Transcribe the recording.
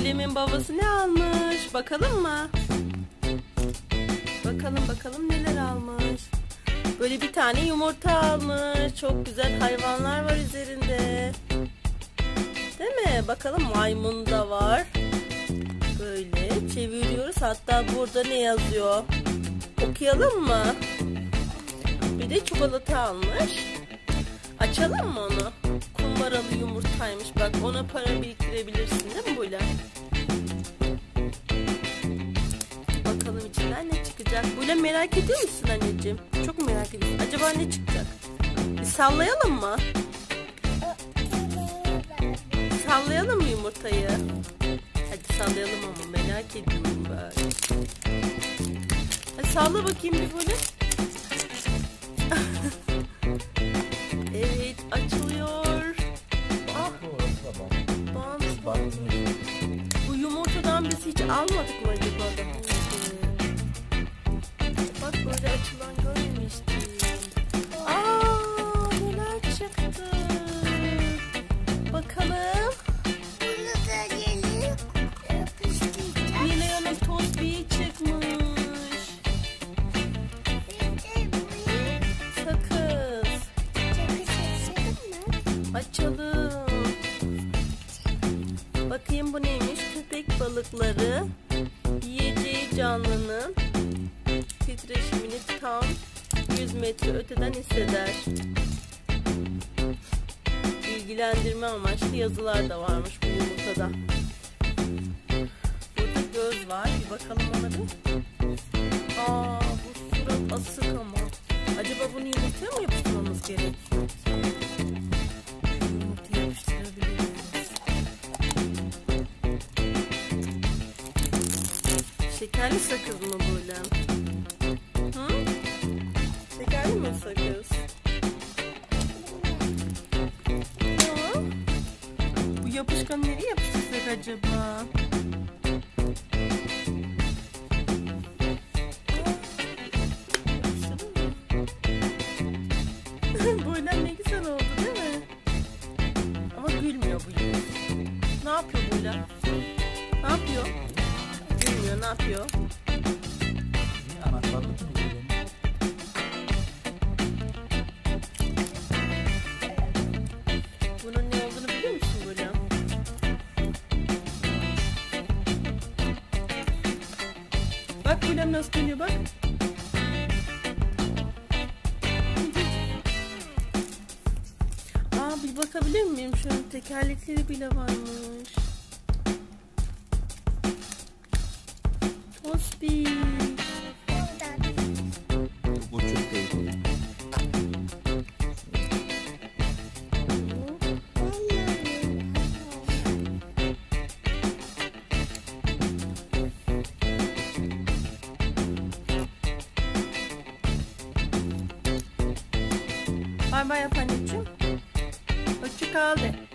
Bulem'in babası ne almış? Bakalım mı? Bakalım neler almış. Böyle bir tane yumurta almış. Çok güzel hayvanlar var üzerinde. Değil mi? Bakalım maymun da var. Böyle çeviriyoruz. Hatta burada ne yazıyor? Okuyalım mı? Bir de çikolata almış. Açalım mı onu? Kumbaralı yumurtaymış. Bak ona para biriktirebilirsin değil mi Bulem? Bakalım içinden ne çıkacak? Bulem merak ediyor musun anneciğim? Çok merak ediyorum. Acaba ne çıkacak? Bir sallayalım mı? Sallayalım mı yumurtayı? Hadi sallayalım ama merak ediyorum ben. Hadi salla bakayım bir Bulem. Evet açılıyor. Ah, bant. Bu yumurtadan biz hiç almadık mı acaba? Bak böyle açılan görmemiştim. Aa, neler çıktı? Bakalım. Bunu da gelip yapıştıracağım. Nilay'ın tosbiği çıkmış. Bir de buraya Sakız. çakış açalım mı? Açalım. Bakayım bu neymiş? Köpek balıkları. Yiyeceği canlının titreşimini tam 100 metre öteden hisseder. Bilgilendirme amaçlı yazılar da varmış bu yumurtada. Burada göz var. Bir bakalım ona bir. Aa, bu surat asık ama. Acaba bunu yumurtaya mı yapıştırmamız gerekiyor? Yumurtaya yapıştırabiliriz. Şekerli sakız mı böyle? Hı? Şekerli mi sakız? Aa, bu yapışkanı nereye yapıştırsak acaba? Böyle ne güzel oldu değil mi? Ama gülmüyor bu yüz. Ne yapıyor böyle? Ne yapıyor? Gülmüyor, ne yapıyor? Anahtarlık mı böyle? Bunun ne olduğunu biliyor musun böyle? Bak Bulem nasıl dönüyor bak. Aa, bir bakabilir miyim? Şöyle tekerlekleri bile varmış. Tosbik. Buradan. Bu çok değil. Bay bay yap anneciğim. Hoşça kal de.